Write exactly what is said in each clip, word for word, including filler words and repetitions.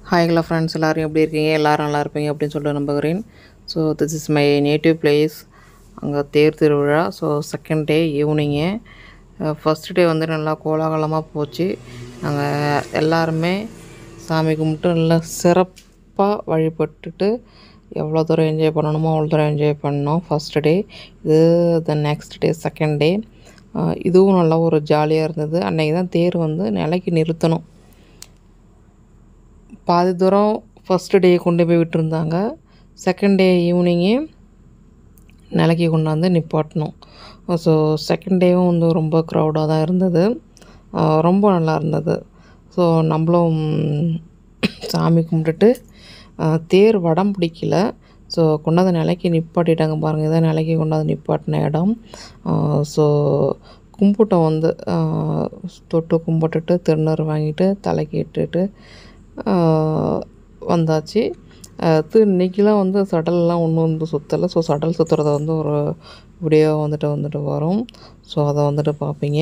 Hi hello friends, எல்லாரும் எப்படி இருக்கீங்க? எல்லாரும் நல்லா இருப்பீங்க அப்படின்னு சொல்லிட்டு நம்புகிறேன். So this is my native place. அங்கே தேர் திருவிழா. ஸோ செகண்ட் டே ஈவினிங்கு. ஃபஸ்ட் டே வந்து நல்லா கோலாகலமாக போச்சு. நாங்கள் எல்லாருமே சாமி கும்பிட்டு நல்லா சிறப்பாக வழிபட்டுட்டு எவ்வளோ தூரம் என்ஜாய் பண்ணணுமோ அவ்வளோ தூரம் என்ஜாய் பண்ணோம் ஃபஸ்ட் டே. இது the next day second day. இதுவும் நல்லா ஒரு ஜாலியாக இருந்தது. அன்றைக்கி தான் தேர் வந்து நிலைக்கு நிறுத்தணும். பாதி தூரம் ஃபஸ்ட்டு டே கொண்டு போய் விட்டுருந்தாங்க. செகண்ட் டே ஈவினிங்கே நிலைக்கு கொண்டாந்து நிப்பாட்டணும். ஸோ செகண்ட் டேவும் வந்து ரொம்ப க்ரௌடாக தான் இருந்தது. ரொம்ப நல்லா இருந்தது. ஸோ நம்மளும் சாமி கும்பிட்டுட்டு தேர் வடம் பிடிக்கல. ஸோ கொண்டாந்து நிலைக்கு நிப்பாட்டிட்டாங்க பாருங்கள். இதான் நிலைக்கு கொண்டாந்து நிப்பாட்டின இடம். ஸோ கும்பிட்டோம் வந்து தொட்டு கும்பிட்டுட்டு திருநூறு வாங்கிட்டு தலைக்கு இட்டுட்டு வந்தாச்சு. அது இன்றைக்கெலாம் வந்து சடல்லாம் ஒன்றும் வந்து சுற்றலை. ஸோ சடல் சுற்றுறத வந்து ஒரு வீடியோ வந்துட்டு வந்துட்டு வரும். ஸோ அதை வந்துட்டு பார்ப்பீங்க.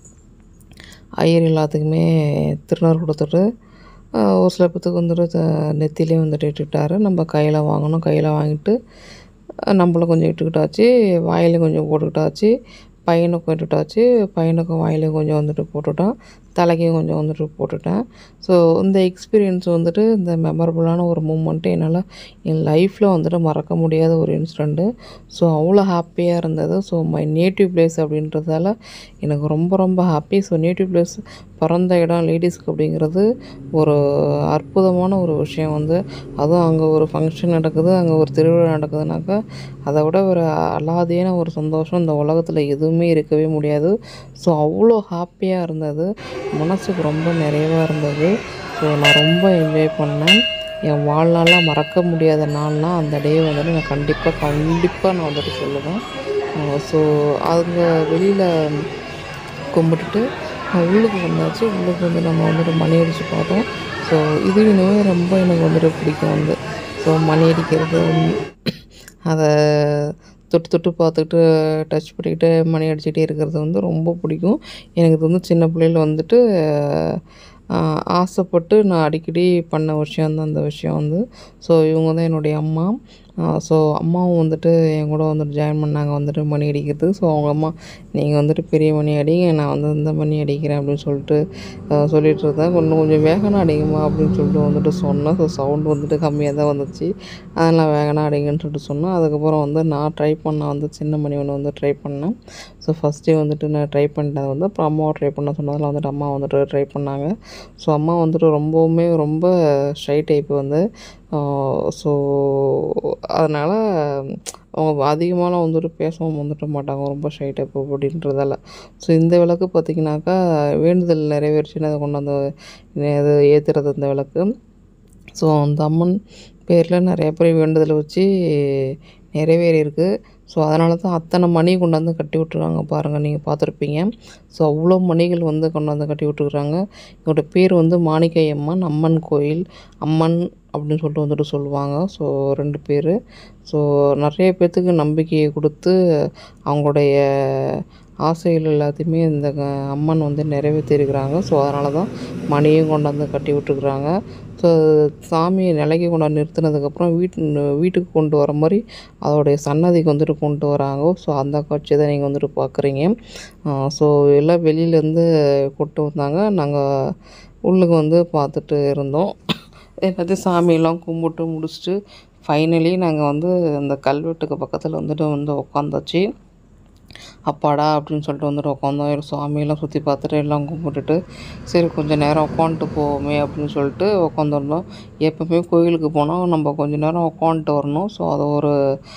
ஐயர் எல்லாத்துக்குமே திருநூறு கொடுத்துட்டு ஒரு சில பேத்துக்கு வந்துட்டு நெத்திலே வந்துட்டு இட்டுக்கிட்டாரு. நம்ம கையில் வாங்கணும். கையில் வாங்கிட்டு நம்மளும் கொஞ்சம் இட்டுக்கிட்டாச்சு. வாயிலையும் கொஞ்சம் போட்டுக்கிட்டாச்சு. பையனுக்கும் இட்டுட்டாச்சு. பையனுக்கும் வாயிலையும் கொஞ்சம் வந்துட்டு போட்டுவிட்டேன். தலைக்கும் கொஞ்சம் வந்துட்டு போட்டுவிட்டேன். ஸோ இந்த எக்ஸ்பீரியன்ஸ் வந்துட்டு இந்த மெமரபுளான ஒரு மூமெண்ட்டு என்னால் என் லைஃப்பில் வந்துட்டு மறக்க முடியாத ஒரு இன்சிடெண்ட்டு. ஸோ அவ்வளோ ஹாப்பியாக இருந்தது. ஸோ மை நேட்டிவ் பிளேஸ் அப்படின்றதால எனக்கு ரொம்ப ரொம்ப ஹாப்பி. ஸோ நேட்டிவ் பிளேஸ் பிறந்த இடம் லேடிஸ்க்கு அப்படிங்கிறது ஒரு அற்புதமான ஒரு விஷயம் வந்து. அதுவும் அங்கே ஒரு ஃபங்க்ஷன் நடக்குது, அங்கே ஒரு திருவிழா நடக்குதுனாக்கா அதை விட ஒரு அலாதியான ஒரு சந்தோஷம் இந்த உலகத்தில் எதுவுமே இருக்கவே முடியாது. ஸோ அவ்வளோ ஹாப்பியாக இருந்தது. மனசுக்கு ரொம்ப நிறைவாக இருந்தது. ஸோ நான் ரொம்ப என்ஜாய் பண்ணேன். என் வாழ்நாளாக மறக்க முடியாத நாள்னால் அந்த டே வந்துட்டு நான் கண்டிப்பாக கண்டிப்பாக நான் வந்துட்டு சொல்லுவேன். ஸோ அங்கே வெளியில் கும்பிட்டுட்டு உள்ளுக்கு வந்தாச்சு. உள்ளுக்கு வந்து நம்ம வந்துட்டு மணி அடித்து பார்த்தோம். ஸோ இது இன்னுமே ரொம்ப எனக்கு வந்துட்டு பிடிக்கும் வந்து. ஸோ மணி அடிக்கிறது, அதை தொட்டு தொட்டு பார்த்துக்கிட்டு டச் பண்ணிக்கிட்டு மணி அடிச்சுக்கிட்டே இருக்கிறது வந்து ரொம்ப பிடிக்கும். எனக்கு இது வந்து சின்ன பிள்ளையில் வந்துட்டு ஆசைப்பட்டு நான் அடிக்கடி பண்ண விஷயந்தான் அந்த விஷயம் வந்து. ஸோ இவங்க தான் என்னுடைய அம்மா. ஸோ அம்மாவும் வந்துட்டு என் கூட வந்துட்டு ஜாயின் பண்ணாங்க வந்துட்டு மணி அடிக்கிறது. ஸோ அவங்க அம்மா, நீங்கள் வந்துட்டு பெரிய மணி அடிங்க, நான் வந்து இந்த மணி அடிக்கிறேன் அப்படின்னு சொல்லிட்டு சொல்லிகிட்டு இருந்தேன். இன்னும் கொஞ்சம் வேகனாக அடிங்கம்மா அப்படின்னு சொல்லிட்டு வந்துட்டு சொன்னேன். ஸோ சவுண்டு வந்துட்டு கம்மியாக தான் வந்துச்சு. அதெல்லாம் வேகனாக அடிங்கன்னு சொல்லிட்டு சொன்னேன். அதுக்கப்புறம் வந்து நான் ட்ரை பண்ண வந்து சின்ன மணி ஒன்று வந்து ட்ரை பண்ணேன். ஸோ ஃபஸ்ட்டே வந்துட்டு நான் ட்ரை பண்ணிட்டேன் வந்து. அப்புறம் அம்மாவை ட்ரை பண்ண சொன்னதில் வந்துட்டு அம்மா வந்துட்டு ட்ரை பண்ணாங்க. ஸோ அம்மா வந்துட்டு ரொம்பவுமே ரொம்ப ஷை டைப்பு வந்து. ஸோ அதனால் அவங்க அதிகமாகலாம் வந்துட்டு பேசவும் வந்துட்டு மாட்டாங்க. ரொம்ப ஷை டைப் அப்படின்றதால. ஸோ இந்த விளக்கு பார்த்திங்கனாக்கா வேண்டுதல் நிறைவேறிச்சுன்னு அதை கொண்டு வந்து இது ஏற்றுறது இந்த விளக்கு. ஸோ அந்த அம்மன் பேரில் நிறைய பேர் வேண்டுதலை வச்சு நிறைவேறியிருக்கு. ஸோ அதனால தான் அத்தனை மணி கொண்டாந்து கட்டி விட்ருக்காங்க பாருங்கள், நீங்கள் பார்த்துருப்பீங்க. ஸோ அவ்வளோ மணிகள் வந்து கொண்டாந்து கட்டி விட்டுருக்குறாங்க. இதோட பேர் வந்து மாணிக்கை அம்மன் அம்மன் கோயில். அம்மன் அப்படின்னு சொல்லிட்டு வந்துட்டு சொல்லுவாங்க. ஸோ ரெண்டு பேர். ஸோ நிறைய பேர்த்துக்கு நம்பிக்கையை கொடுத்து அவங்களுடைய ஆசைகள் எல்லாத்தையுமே இந்த அம்மன் வந்து நிறைவேற்றிருக்கிறாங்க. ஸோ அதனால தான் மணியும் கொண்டாந்து கட்டி விட்டுருக்குறாங்க. ஸோ சாமியை நிலைக்கு கொண்டாந்து நிறுத்தினதுக்கப்புறம் வீட்டு வீட்டுக்கு கொண்டு வர மாதிரி அதோடைய சன்னதிக்கு வந்துட்டு கொண்டு வராங்க. ஸோ அந்த காட்சி தான் நீங்கள் வந்துட்டு பார்க்குறீங்க. ஸோ எல்லாம் வெளியிலேருந்து கொண்டு வந்தாங்க. நாங்கள் உள்ளுக்கு வந்து பார்த்துட்டு இருந்தோம். எல்லாத்தையும் சாமியெல்லாம் கும்பிட்டு முடிச்சுட்டு ஃபைனலி நாங்கள் வந்து அந்த கல்வெட்டுக்கு பக்கத்தில் வந்துட்டு வந்து உட்காந்தாச்சு. அப்பாடா அப்படின்னு சொல்லிட்டு வந்துட்டு உட்காந்தோம். சாமியெல்லாம் சுற்றி பார்த்துட்டு எல்லாம் கும்பிட்டுட்டு சரி கொஞ்சம் நேரம் உட்காந்துட்டு போவோமே அப்படின்னு சொல்லிட்டு உட்காந்துருந்தோம். எப்போவுமே கோயிலுக்கு போனால் நம்ம கொஞ்சம் நேரம் உட்காந்துட்டு வரணும். ஸோ அது ஒரு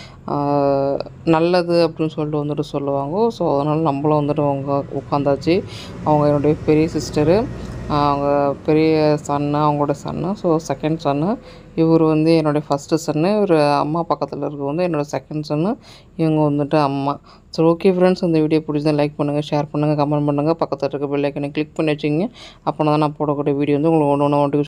நல்லது அப்படின்னு சொல்லிட்டு வந்துட்டு சொல்லுவாங்க. ஸோ அதனால் நம்மளும் வந்துட்டு அவங்க உட்காந்தாச்சு. அவங்க என்னுடைய பெரிய சிஸ்டரு, அவங்க பெரிய சன்னு, அவங்களோட சன்னு. ஸோ செகண்ட் சன்னு. இவர் வந்து என்னுடைய ஃபஸ்ட்டு சன்னு. இவர் அம்மா பக்கத்தில் இருக்க வந்து என்னோடய செகண்ட் சன்னு. இவங்க வந்துட்டு அம்மா. ஸோ ஓகே ஃப்ரெண்ட்ஸ், இந்த வீடியோ பிடிச்சா லைக் பண்ணுங்கள், ஷேர் பண்ணுங்கள், கமெண்ட் பண்ணுங்கள். பக்கத்தில் இருக்க பெல் ஐக்கனை கிளிக் பண்ணி வச்சுக்கிங்க. அப்போனா தான் நான் போடக்கூடிய வீடியோ வந்து உங்களுக்கு ஒன்று ஒன்று நோட்டிஃபிகேஷன்